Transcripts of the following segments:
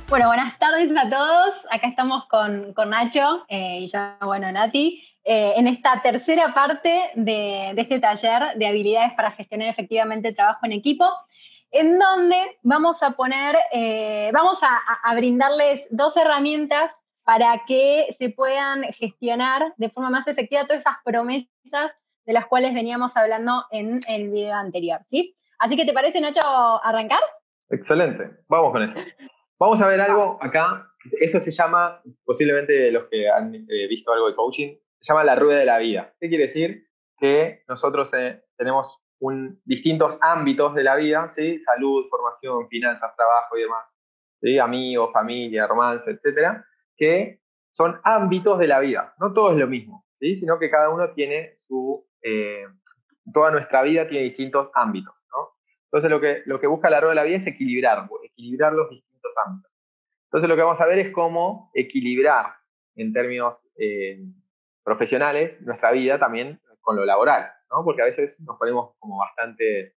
Bueno, buenas tardes a todos. Acá estamos con Nacho y yo, bueno, Nati, en esta tercera parte de este taller de habilidades para gestionar efectivamente el trabajo en equipo, en donde vamos a poner, vamos a brindarles dos herramientas para que se puedan gestionar de forma más efectiva todas esas promesas de las cuales veníamos hablando en el video anterior, ¿sí? Así que, ¿te parece, Nacho, arrancar? Excelente, vamos con eso. Vamos a ver algo acá. Esto se llama, posiblemente los que han visto algo de coaching, se llama la rueda de la vida. ¿Qué quiere decir? Que nosotros tenemos distintos ámbitos de la vida, ¿sí? Salud, formación, finanzas, trabajo y demás, ¿sí? Amigos, familia, romance, etcétera, que son ámbitos de la vida. No todo es lo mismo, ¿sí? Sino que cada uno tiene toda nuestra vida tiene distintos ámbitos, ¿no? Entonces lo que busca la rueda de la vida es equilibrar los distintos ámbitos. Entonces lo que vamos a ver es cómo equilibrar en términos profesionales nuestra vida también con lo laboral, ¿no? Porque a veces nos ponemos como bastante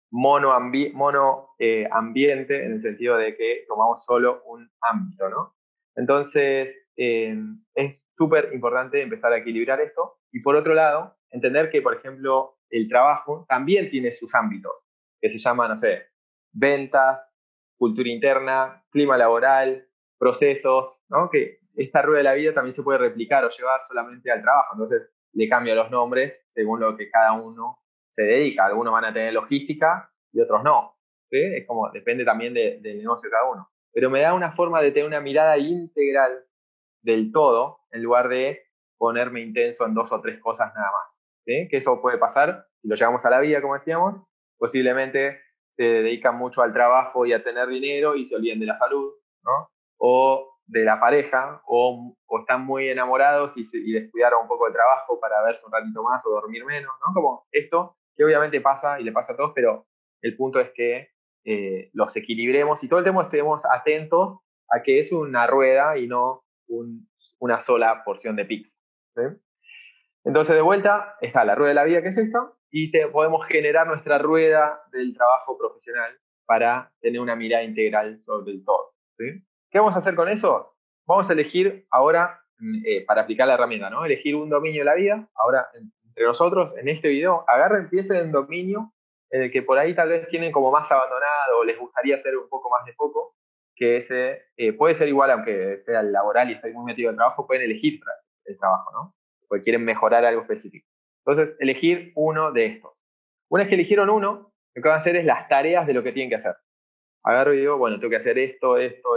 ambiente en el sentido de que tomamos solo un ámbito, ¿no? Entonces es súper importante empezar a equilibrar esto y por otro lado, entender que, por ejemplo, el trabajo también tiene sus ámbitos, que se llaman, no sé, ventas, cultura interna, clima laboral, procesos, ¿no? Que esta rueda de la vida también se puede replicar o llevar solamente al trabajo. Entonces le cambio los nombres según lo que cada uno se dedica. Algunos van a tener logística y otros no, ¿sí? Es como, depende también del negocio de cada uno. Pero me da una forma de tener una mirada integral del todo en lugar de ponerme intenso en dos o tres cosas nada más, ¿sí? Que eso puede pasar si lo llevamos a la vida, como decíamos, posiblemente se dedican mucho al trabajo y a tener dinero y se olviden de la salud, ¿no? O de la pareja, o están muy enamorados y descuidaron un poco el trabajo para verse un ratito más o dormir menos, ¿no? Como esto, que obviamente pasa y le pasa a todos, pero el punto es que los equilibremos y todo el tiempo estemos atentos a que es una rueda y no una sola porción de pizza, ¿sí? Entonces, de vuelta, está la rueda de la vida, que es esta, y podemos generar nuestra rueda del trabajo profesional para tener una mirada integral sobre el todo, ¿sí? ¿Qué vamos a hacer con eso? Vamos a elegir ahora, para aplicar la herramienta, ¿no? Elegir un dominio de la vida. Ahora, entre nosotros, en este video, empiecen en el dominio en el que por ahí tal vez tienen como más abandonado o les gustaría hacer un poco más de foco, que ese puede ser igual, aunque sea el laboral y estoy muy metido en el trabajo, pueden elegir el trabajo, ¿no? Porque quieren mejorar algo específico. Entonces, elegir uno de estos. Una vez que eligieron uno, lo que van a hacer es las tareas de lo que tienen que hacer. Agarro y digo, bueno, tengo que hacer esto,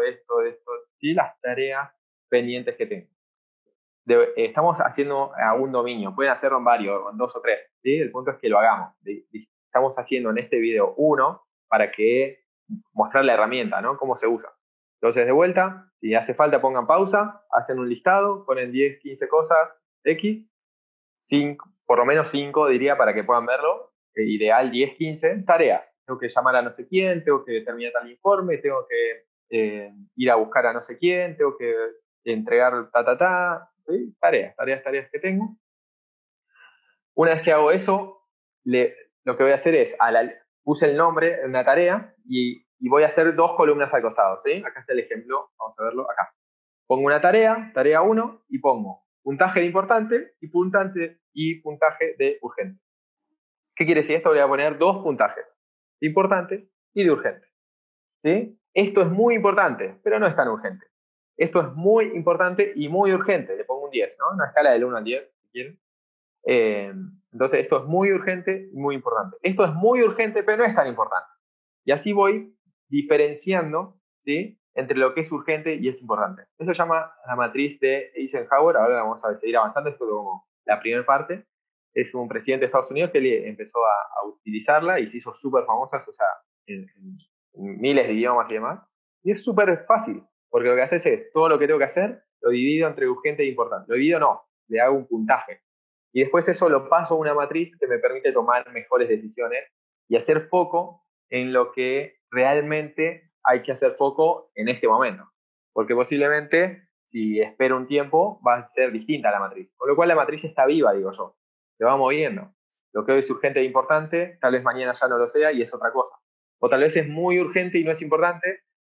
y las tareas pendientes que tengo. Estamos haciendo a un dominio, pueden hacerlo en varios, en dos o tres, ¿sí? El punto es que lo hagamos. Estamos haciendo en este video uno para que mostrar la herramienta, ¿no? Cómo se usa. Entonces, de vuelta, si hace falta, pongan pausa, hacen un listado, ponen 10, 15 cosas, X, 5, por lo menos 5 diría para que puedan verlo, ideal 10, 15 tareas. Tengo que llamar a no sé quién, tengo que terminar tal informe, tengo que ir a buscar a no sé quién, tengo que entregar ¿sí? Tareas que tengo. Una vez que hago eso, lo que voy a hacer es, puse el nombre en una tarea y voy a hacer dos columnas al costado, ¿sí? Acá está el ejemplo, vamos a verlo acá. Pongo una tarea 1, y pongo puntaje de importante y puntaje de urgente. ¿Qué quiere decir esto? Voy a poner dos puntajes, de importante y de urgente, ¿sí? Esto es muy importante, pero no es tan urgente. Esto es muy importante y muy urgente. Le pongo un 10, ¿no? Una escala del 1 al 10, si quieren. Entonces, esto es muy urgente y muy importante. Esto es muy urgente, pero no es tan importante. Y así voy diferenciando, ¿sí?, entre lo que es urgente y es importante. Eso se llama la matriz de Eisenhower. Ahora vamos a seguir avanzando. Esto es como la primera parte. Es un presidente de Estados Unidos que empezó a utilizarla y se hizo súper famosa, o sea, en miles de idiomas y demás. Y es súper fácil, porque lo que haces es, todo lo que tengo que hacer, lo divido entre urgente e importante. Lo divido no, le hago un puntaje. Y después eso lo paso a una matriz que me permite tomar mejores decisiones y hacer foco en lo que realmente hay que hacer foco en este momento. Porque posiblemente, si espero un tiempo, va a ser distinta la matriz. Con lo cual la matriz está viva, digo yo. Se va moviendo. Lo que hoy es urgente e importante, tal vez mañana ya no lo sea y es otra cosa. O tal vez es muy urgente y no es importante,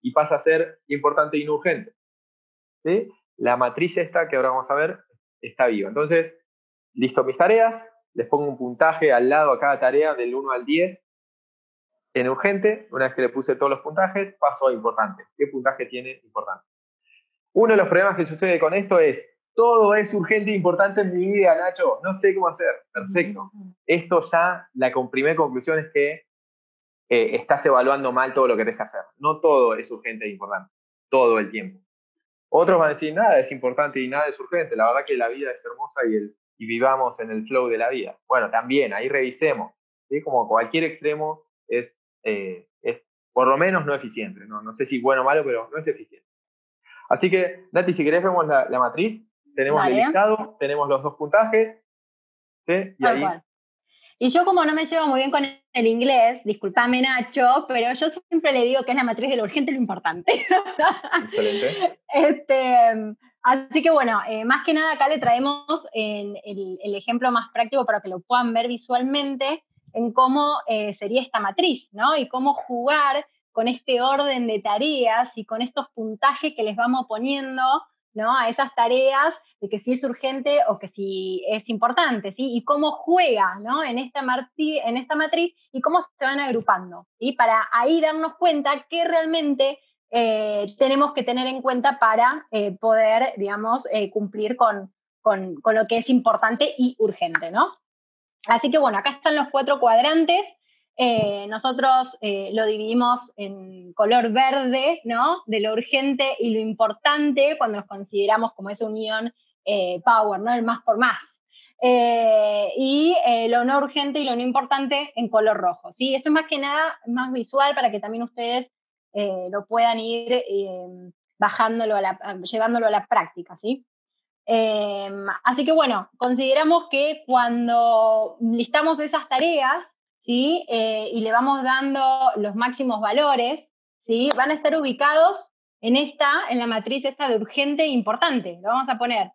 y pasa a ser importante y no urgente. ¿Sí? La matriz esta que ahora vamos a ver está viva. Entonces, listo mis tareas, les pongo un puntaje al lado a cada tarea del 1 al 10. En urgente, una vez que le puse todos los puntajes, paso a importante. ¿Qué puntaje tiene importante? Uno de los problemas que sucede con esto es, todo es urgente e importante en mi vida, Nacho, no sé cómo hacer. Perfecto. Esto ya, la primera conclusión es que estás evaluando mal todo lo que tienes que hacer. No todo es urgente e importante, todo el tiempo. Otros van a decir, nada es importante y nada es urgente. La verdad que la vida es hermosa y vivamos en el flow de la vida. Bueno, también, ahí revisemos. ¿Sí? Como cualquier extremo es por lo menos no eficiente. No sé si bueno o malo, pero no es eficiente. Así que, Nati, si querés vemos la matriz. Tenemos el listado, tenemos los 2 puntajes. ¿Sí? Y ahí... Y yo, como no me llevo muy bien con el inglés, discúlpame Nacho, pero yo siempre le digo que es la matriz de lo urgente y lo importante. Excelente. Así que bueno, más que nada acá le traemos el ejemplo más práctico para que lo puedan ver visualmente en cómo sería esta matriz, ¿no? Y cómo jugar con este orden de tareas y con estos puntajes que les vamos poniendo, ¿no? A esas tareas de que si es urgente o que si es importante, ¿sí? Y cómo juega, ¿no? En esta matriz y cómo se van agrupando, ¿sí? Para ahí darnos cuenta que realmente tenemos que tener en cuenta para poder, digamos, cumplir con lo que es importante y urgente, ¿no? Así que bueno, acá están los 4 cuadrantes. Nosotros lo dividimos en color verde, ¿no? De lo urgente y lo importante cuando nos consideramos como esa unión power, ¿no? El más por más. Y lo no urgente y lo no importante en color rojo, ¿sí? Esto es más que nada más visual para que también ustedes lo puedan ir llevándolo a la práctica, ¿sí? Así que bueno, consideramos que cuando listamos esas tareas, ¿sí? Y le vamos dando los máximos valores, ¿sí? Van a estar ubicados en la matriz esta de urgente e importante. Lo vamos a poner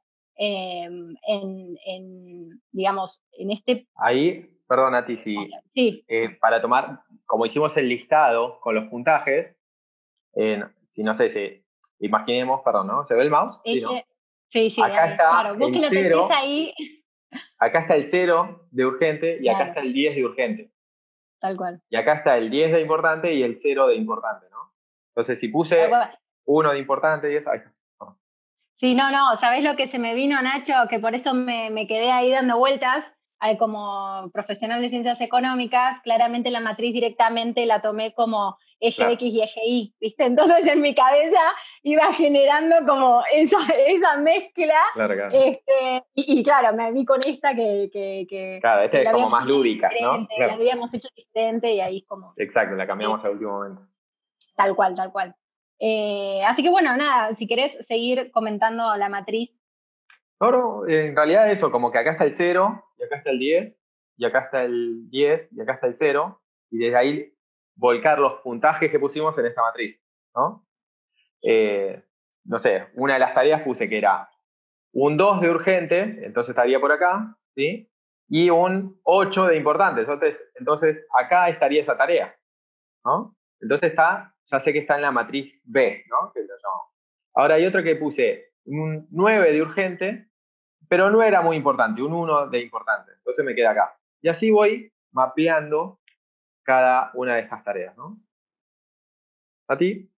digamos, en este... Ahí, perdón, Nati, sí. Para tomar, como hicimos el listado con los puntajes, si no sé, si imaginemos, perdón, ¿no? ¿Se ve el mouse? Sí, ¿no? Sí, acá ahí, está claro. Vos que lo tenés ahí. Acá está el 0 de urgente y acá está el 10 de urgente. Tal cual. Y acá está el 10 de importante y el 0 de importante, ¿no? Entonces, si puse 1 de importante, 10, ahí está. Sí, no, ¿sabés lo que se me vino, Nacho? Que por eso me quedé ahí dando vueltas. Como profesional de ciencias económicas, claramente la matriz directamente la tomé como eje X y eje Y, ¿viste? Entonces en mi cabeza iba generando como esa mezcla. Claro. Y claro, me vi con esta que claro, esta es como más lúdica, ¿no? Claro. La habíamos hecho diferente y ahí como... Exacto, la cambiamos al último momento. Tal cual. Así que bueno, nada, si querés seguir comentando la matriz. No, en realidad eso, como que acá está el 0, y acá está el 10, y acá está el 10, y acá está el 0, y desde ahí volcar los puntajes que pusimos en esta matriz, ¿no? No sé, una de las tareas puse que era un 2 de urgente, entonces estaría por acá, ¿sí? Y un 8 de importante, entonces acá estaría esa tarea, ¿no? Entonces ya sé que está en la matriz B, ¿no? Que lo llamamos. Ahora hay otra que puse un 9 de urgente, pero no era muy importante, un 1 de importante. Entonces me queda acá. Y así voy mapeando cada una de estas tareas, ¿no? ¿A ti?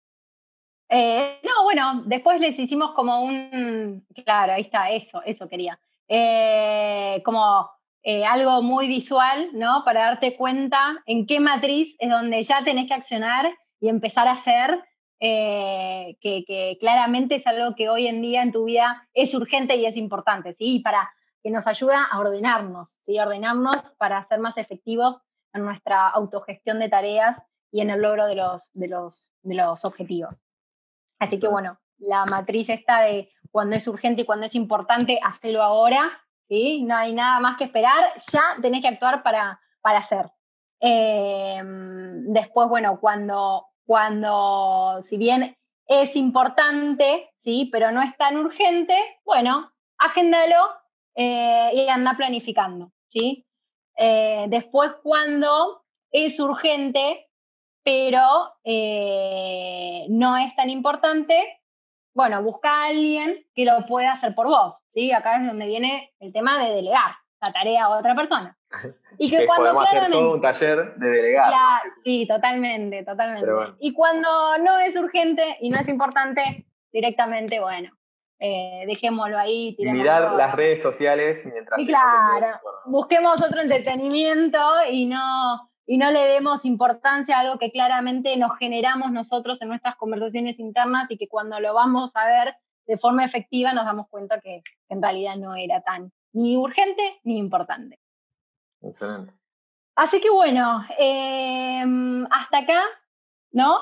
No, bueno, después les hicimos como claro, ahí está, eso quería. Como algo muy visual, ¿no? Para darte cuenta en qué matriz es donde ya tenés que accionar y empezar a hacer, que claramente es algo que hoy en día en tu vida es urgente y es importante, ¿sí? Y para que nos ayuda a ordenarnos, ¿sí? Ordenarnos para ser más efectivos en nuestra autogestión de tareas y en el logro de los objetivos. Así que bueno, la matriz esta de cuando es urgente y cuando es importante, hacelo ahora, ¿sí? No hay nada más que esperar, ya tenés que actuar para hacer. Después, bueno, cuando si bien es importante, ¿sí? Pero no es tan urgente, bueno, agéndalo y anda planificando, ¿sí? Después, cuando es urgente, pero no es tan importante. Bueno, busca a alguien que lo pueda hacer por vos, ¿sí? Acá es donde viene el tema de delegar la tarea a otra persona. Y que cuando podemos hacer todo un taller de delegar. Claro, ¿no? Sí, totalmente. Bueno. Y cuando no es urgente y no es importante, directamente, bueno, dejémoslo ahí. Mirar las redes sociales mientras... Y claro, busquemos otro entretenimiento y no le demos importancia a algo que claramente nos generamos nosotros en nuestras conversaciones internas y que cuando lo vamos a ver de forma efectiva nos damos cuenta que en realidad no era tan ni urgente ni importante. Excelente. Así que bueno, hasta acá, ¿no?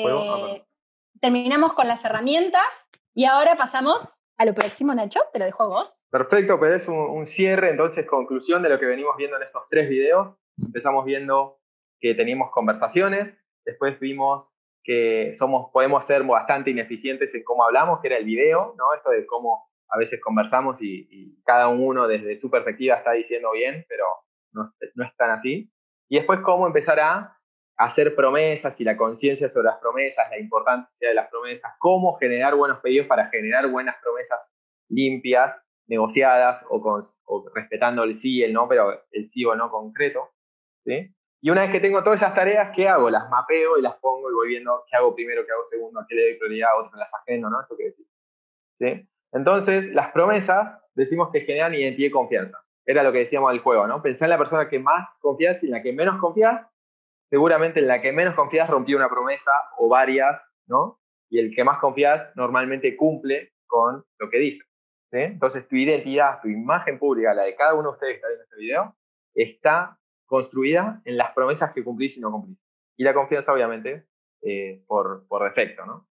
Terminamos con las herramientas y ahora pasamos a lo próximo, Nacho, te lo dejo a vos. Perfecto, pero es un cierre, entonces, conclusión de lo que venimos viendo en estos 3 videos. Empezamos viendo que teníamos conversaciones, después vimos que podemos ser bastante ineficientes en cómo hablamos, que era el video, ¿no? Esto de cómo a veces conversamos y cada uno desde su perspectiva está diciendo bien, pero no es tan así. Y después cómo empezar a hacer promesas y la conciencia sobre las promesas, la importancia de las promesas, cómo generar buenos pedidos para generar buenas promesas limpias, negociadas o respetando el sí y el no, pero el sí o no concreto, ¿sí? Y una vez que tengo todas esas tareas, ¿qué hago? Las mapeo y las pongo y voy viendo qué hago primero, qué hago segundo, a qué le doy prioridad, a otro las agendo, ¿no? Esto que decís, ¿sí? Entonces, las promesas decimos que generan identidad y confianza. Era lo que decíamos del juego, ¿no? Pensá en la persona que más confías y en la que menos confías. Seguramente en la que menos confías rompió una promesa o varias, ¿no? Y el que más confías normalmente cumple con lo que dice, ¿sí? Entonces tu identidad, tu imagen pública, la de cada uno de ustedes que está viendo este video, está construida en las promesas que cumplís y no cumplís. Y la confianza, obviamente, por defecto, ¿no?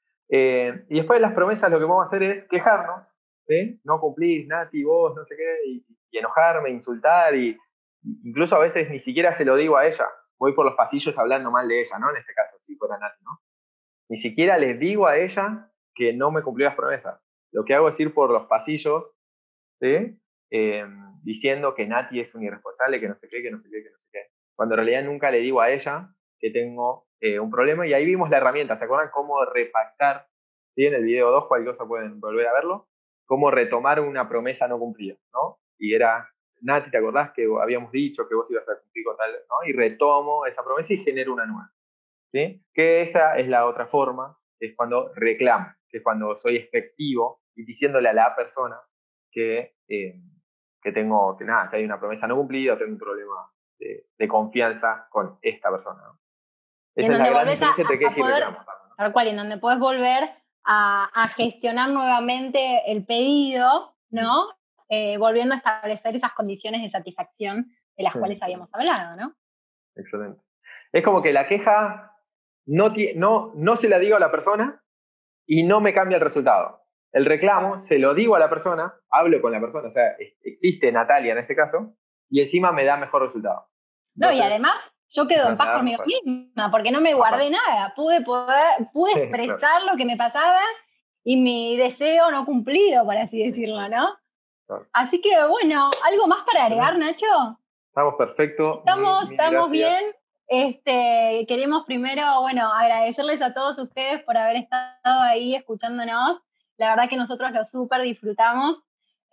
Y después de las promesas lo que vamos a hacer es quejarnos, ¿sí? No cumplís, Nati, vos, no sé qué, y enojarme, insultar, y incluso a veces ni siquiera se lo digo a ella. Voy por los pasillos hablando mal de ella, ¿no? En este caso, si fuera Nati, ¿no? Ni siquiera les digo a ella que no me cumplió las promesas. Lo que hago es ir por los pasillos, ¿sí? Diciendo que Nati es un irresponsable, que no sé qué, que no sé qué, que no sé qué. Cuando en realidad nunca le digo a ella que tengo un problema. Y ahí vimos la herramienta. ¿Se acuerdan cómo repactar? ¿Sí? En el video 2, cualquier cosa pueden volver a verlo. Cómo retomar una promesa no cumplida, ¿no? Y era, Nati, ¿te acordás que habíamos dicho que vos ibas a cumplir con tal, ¿no? Y retomo esa promesa y genero una nueva, ¿sí? Que esa es la otra forma, que es cuando reclamo, que es cuando soy efectivo y diciéndole a la persona que tengo, que nada, que hay una promesa no cumplida o tengo un problema de confianza con esta persona, ¿no? Esa es la gran diferencia entre queja y reclamo. Tal cual, en donde puedes volver a gestionar nuevamente el pedido, ¿no? Volviendo a establecer esas condiciones de satisfacción de las cuales habíamos hablado, ¿no? Excelente. Es como que la queja no se la digo a la persona y no me cambia el resultado. El reclamo se lo digo a la persona, hablo con la persona, o sea, existe Natalia en este caso, y encima me da mejor resultado. Entonces, no, y además yo quedo en paz conmigo misma, porque no me guardé nada, pude expresar lo que me pasaba y mi deseo no cumplido, por así decirlo, ¿no? Claro. Así que bueno, ¿algo más para agregar, Nacho? Estamos perfectos. Estamos bien. Queremos primero, bueno, agradecerles a todos ustedes por haber estado ahí escuchándonos. La verdad que nosotros lo súper disfrutamos.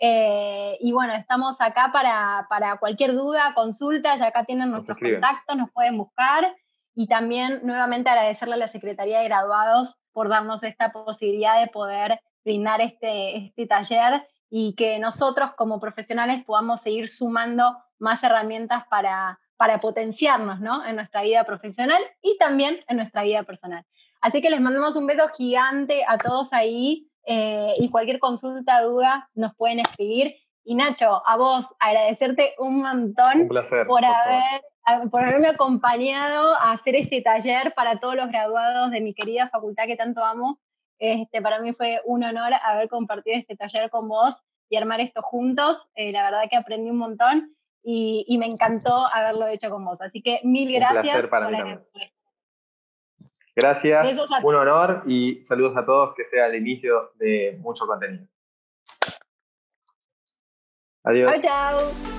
Y bueno, estamos acá para cualquier duda, consulta, ya acá tienen nuestros contactos, nos pueden buscar. Y también nuevamente agradecerle a la Secretaría de Graduados por darnos esta posibilidad de poder brindar este taller y que nosotros como profesionales podamos seguir sumando más herramientas para potenciarnos, ¿no? En nuestra vida profesional y también en nuestra vida personal. Así que les mandamos un beso gigante a todos ahí y cualquier consulta, duda, nos pueden escribir. Y Nacho, a vos, agradecerte un montón. Un placer, por haberme acompañado a hacer este taller para todos los graduados de mi querida facultad que tanto amo. Para mí fue un honor haber compartido este taller con vos y armar esto juntos. La verdad que aprendí un montón y me encantó haberlo hecho con vos. Así que mil gracias. Un placer para mí también. Gracias, un honor y saludos a todos, que sea el inicio de mucho contenido. Adiós. Chao, chao.